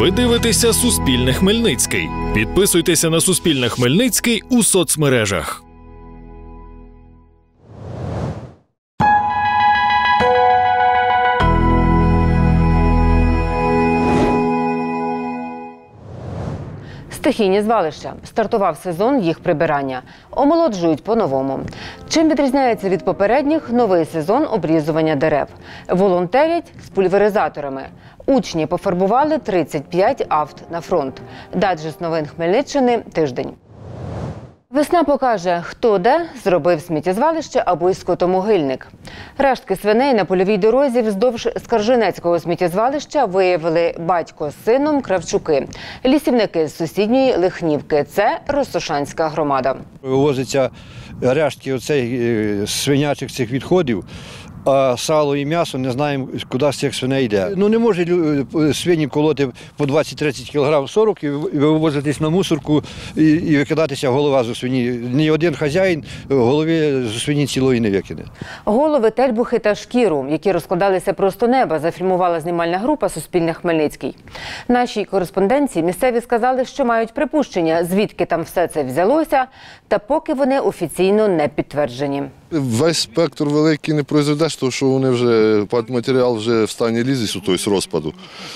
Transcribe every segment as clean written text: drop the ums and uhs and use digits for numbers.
Ви дивитеся «Суспільне Хмельницький». Підписуйтеся на «Суспільне Хмельницький» у соцмережах. Стихійні звалища. Стартував сезон їх прибирання. Омолоджують по-новому. Чим відрізняється від попередніх новий сезон обрізування дерев? Волонтерять з пульверизаторами. Учні пофарбували 35 авт на фронт. Дайджест новин Хмельниччини. Тиждень. Весна покаже, хто де зробив сміттєзвалище або й скотомогильник. Рештки свиней на польовій дорозі вздовж Скаржинецького сміттєзвалища виявили батько з сином Кравчуки. Лісівники з сусідньої Лихнівки. Це Росошанська громада. Вивозяться рештки свинячих цих відходів, а сало і м'ясо не знаємо, куди з цих свиней йде. Не може свині колоти по 20-30 кг 40 і вивозитись на мусорку і викидатися голова з свині. Ні один хазяїн голови з свині цілої не викине. Голови, тельбухи та шкіру, які розкладалися просто неба, зафільмувала знімальна група «Суспільне Хмельницький». Нашій кореспонденції місцеві сказали, що мають припущення, звідки там все це взялося, та поки вони офіційно не підтверджені. Весь спектр великий не произведеш, тому що вони вже, матеріал вже в стані лізису, тобто розпаду.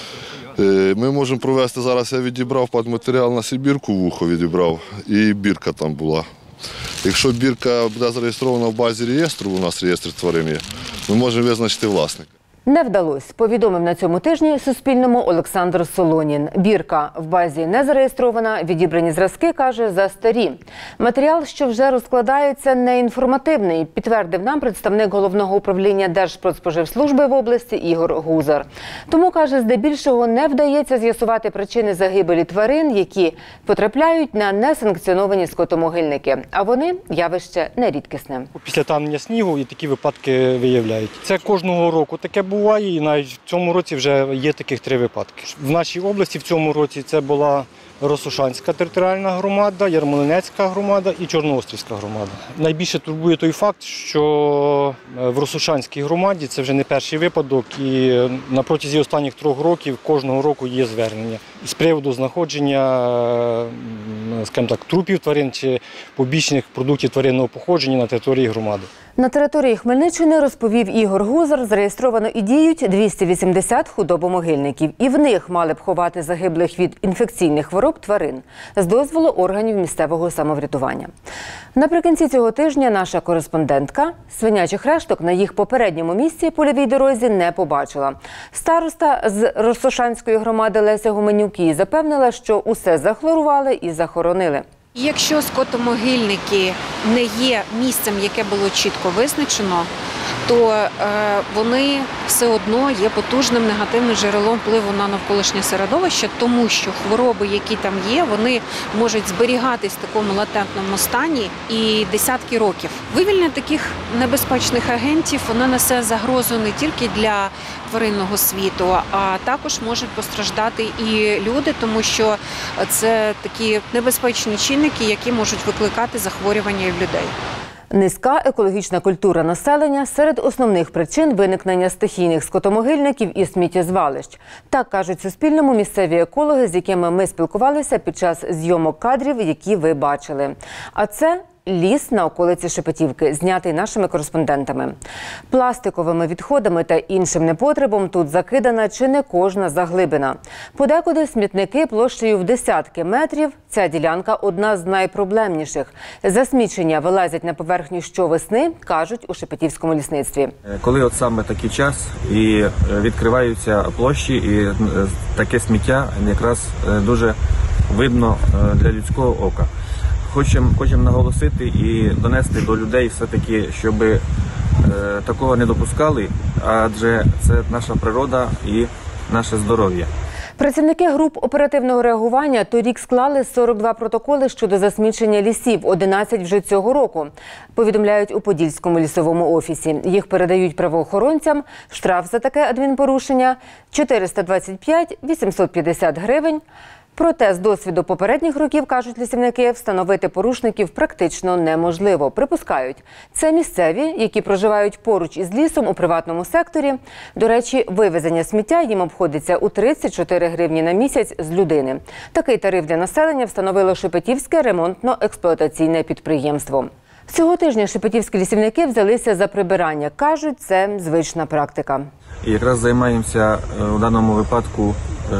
Ми можемо провести, зараз я відібрав матеріал на Сибірку, вухо відібрав, і бірка там була. Якщо бірка буде зареєстрована в базі реєстру, у нас реєстр тварин є, ми можемо визначити власника. Не вдалося, повідомив на цьому тижні Суспільному Олександр Солонін. Бірка в базі не зареєстрована, відібрані зразки, каже, застарі. Матеріал, що вже розкладається, неінформативний, підтвердив нам представник Головного управління Держпродспоживслужби в області Ігор Гузар. Тому, каже, здебільшого не вдається з'ясувати причини загибелі тварин, які потрапляють на несанкціоновані скотомогильники. А вони – явище нерідкісне. Після танення снігу і такі випадки виявляють. Це кожного року таке буває, і навіть в цьому році вже є таких 3 випадки. В нашій області в цьому році це була Росошанська територіальна громада, Ярмолинецька громада і Чорноострівська громада. Найбільше турбує той факт, що в Росошанській громаді це вже не перший випадок, і на протязі останніх 3 років кожного року є звернення з приводу знаходження, скажімо так, трупів тварин чи побічних продуктів тваринного походження на території громади. На території Хмельниччини, розповів Ігор Гузар, зареєстровано і діють 280 худобомогильників. І в них мали б ховати загиблих від інфекційних хвороб тварин з дозволу органів місцевого самоврядування. Наприкінці цього тижня наша кореспондентка свинячих решток на їх попередньому місці польовій дорозі не побачила. Староста з Росошанської громади Леся Гуменюк їй запевнила, що усе захлорували і захоронили. Якщо скотомогильники не є місцем, яке було чітко визначено, то вони все одно є потужним негативним джерелом впливу на навколишнє середовище, тому що хвороби, які там є, вони можуть зберігатись в такому латентному стані і десятки років. Вивільнення таких небезпечних агентів, воно несе загрозу не тільки для тваринного світу, а також можуть постраждати і люди, тому що це такі небезпечні чинники, які можуть викликати захворювання в людей. Низька екологічна культура населення – серед основних причин виникнення стихійних скотомогильників і сміттєзвалищ. Так кажуть Суспільному місцеві екологи, з якими ми спілкувалися під час зйомок кадрів, які ви бачили. А це ліс на околиці Шепетівки, знятий нашими кореспондентами. Пластиковими відходами та іншим непотребом тут закидана чи не кожна заглибина. Подекуди смітники площею в десятки метрів. Ця ділянка – одна з найпроблемніших. Засмічення вилазять на поверхню щовесни, кажуть у Шепетівському лісництві. Коли от саме такий час і відкриваються площі, і таке сміття якраз дуже видно для людського ока. Хочемо наголосити і донести до людей все-таки, щоб такого не допускали, адже це наша природа і наше здоров'я. Працівники груп оперативного реагування торік склали 42 протоколи щодо засмічення лісів, 11 вже цього року, повідомляють у Подільському лісовому офісі. Їх передають правоохоронцям. Штраф за таке адмінпорушення – 425 850 гривень. Проте з досвіду попередніх років, кажуть лісівники, встановити порушників практично неможливо. Припускають, це місцеві, які проживають поруч із лісом у приватному секторі. До речі, вивезення сміття їм обходиться у 34 гривні на місяць з людини. Такий тариф для населення встановило Шепетівське ремонтно-експлуатаційне підприємство. Цього тижня шепетівські лісівники взялися за прибирання. Кажуть, це звична практика. І якраз займаємося у даному випадку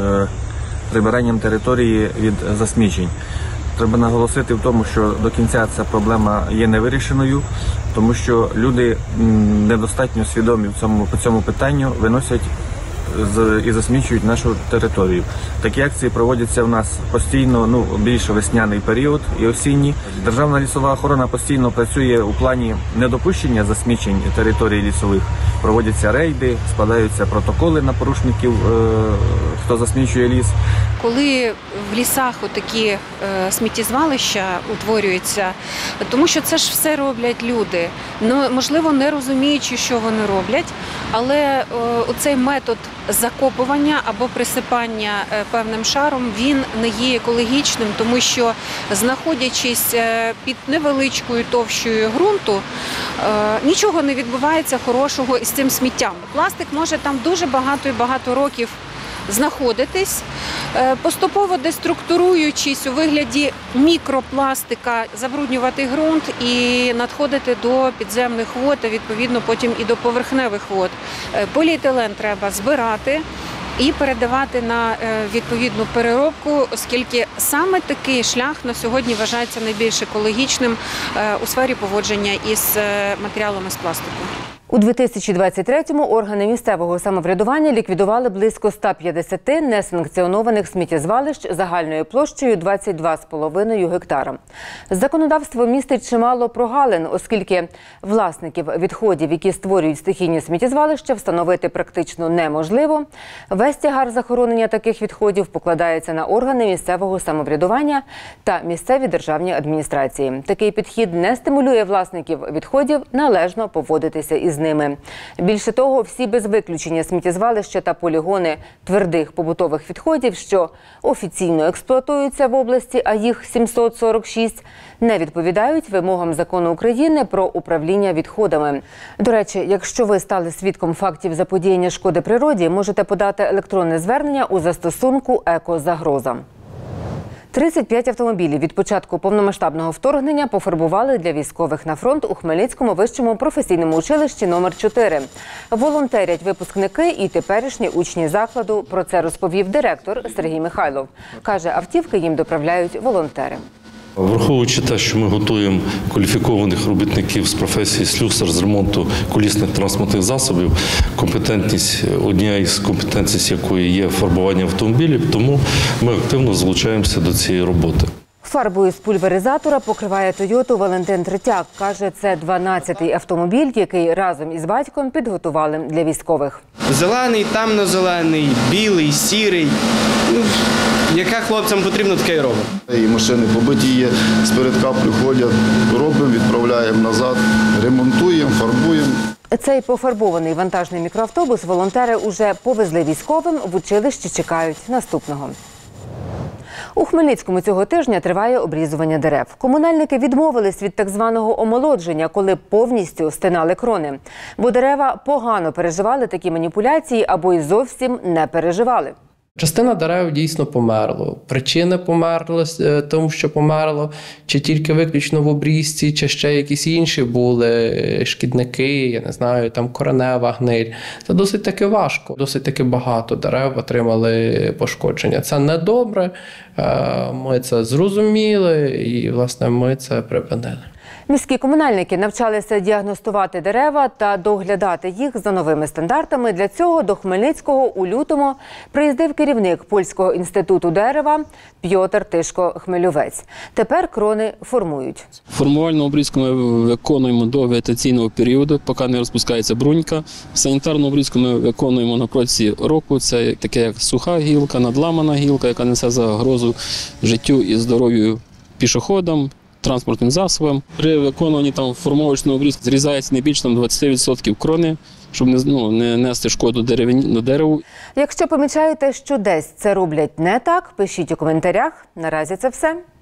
прибиранням території від засмічень. Треба наголосити в тому, що до кінця ця проблема є невирішеною, тому що люди недостатньо свідомі по цьому питанню, виносять і засмічують нашу територію. Такі акції проводяться в нас постійно, більше весняний період і осінній. Державна лісова охорона постійно працює у плані недопущення засмічень територій лісових. Проводяться рейди, складаються протоколи на порушників, хто засмічує ліс. Коли в лісах отакі сміттєзвалища утворюються, тому що це ж все роблять люди, можливо, не розуміючи, що вони роблять, але оцей метод закопування або присипання певним шаром, він не є екологічним, тому що, знаходячись під невеличкою товщою ґрунту, нічого не відбувається хорошого із цим сміттям. Пластик може там дуже багато років знаходитись, поступово деструктуруючись у вигляді мікропластика, забруднювати ґрунт і надходити до підземних вод, а відповідно потім і до поверхневих вод. Поліетилен треба збирати і передавати на відповідну переробку, оскільки саме такий шлях на сьогодні вважається найбільш екологічним у сфері поводження із матеріалами з пластику. У 2023-му органи місцевого самоврядування ліквідували близько 150 несанкціонованих сміттєзвалищ загальною площею 22,5 гектара. Законодавство містить чимало прогалин, оскільки власників відходів, які створюють стихійні сміттєзвалища, встановити практично неможливо. Весь тягар захоронення таких відходів покладається на органи місцевого самоврядування та місцеві державні адміністрації. Такий підхід не стимулює власників відходів належно поводитися із ними. Більше того, всі без виключення сміттєзвалища та полігони твердих побутових відходів, що офіційно експлуатуються в області, а їх 746, не відповідають вимогам закону України про управління відходами. До речі, якщо ви стали свідком фактів заподіяння шкоди природі, можете подати електронне звернення у застосунку «Екозагроза». 35 автомобілів від початку повномасштабного вторгнення пофарбували для військових на фронт у Хмельницькому вищому професійному училищі номер 4. Волонтерять випускники і теперішні учні закладу. Про це розповів директор Сергій Михайлов. Каже, автівки їм доправляють волонтери. Враховуючи те, що ми готуємо кваліфікованих робітників з професії слюсар з ремонту колісних транспортних засобів, компетентність, однією з компетенцій якої є фарбування автомобілів, тому ми активно залучаємося до цієї роботи. Фарбою з пульверизатора покриває Тойоту Валентин Третяк. Каже, це 12-й автомобіль, який разом із батьком підготували для військових. Зелений, темно-зелений, білий, сірий. Яке хлопцям потрібно, таке й робимо. І машини побиті є, спередка приходять, робимо, відправляємо назад, ремонтуємо, фарбуємо. Цей пофарбований вантажний мікроавтобус волонтери уже повезли військовим, в училищі чекають наступного. У Хмельницькому цього тижня триває обрізування дерев. Комунальники відмовились від так званого омолодження, коли повністю стинали крони. Бо дерева погано переживали такі маніпуляції або й зовсім не переживали. Частина дерев дійсно померло. Причини померли, тому що померло, чи тільки виключно в обрізці, чи ще якісь інші були шкідники, я не знаю, там коренева гниль. Це досить таки важко. Досить таки багато дерев отримали пошкодження. Це не добре, ми це зрозуміли і, власне, ми це припинили. Міські комунальники навчалися діагностувати дерева та доглядати їх за новими стандартами. Для цього до Хмельницького у лютому приїздив керівник Польського інституту дерева Пьотр Тишко-Хмельовець. Тепер крони формують. Формувальну обрізку ми виконуємо до вегетаційного періоду, поки не розпускається брунька. Санітарну обрізку ми виконуємо на протязі року. Це таке як суха гілка, надламана гілка, яка несе загрозу життю і здоров'ю пішоходам, транспортним засобам. При виконуванні формовочної обрізки зрізається не більше 20% крони щоб не нести шкоду дереву. Якщо помічаєте, що десь це роблять не так, пишіть у коментарях. Наразі це все.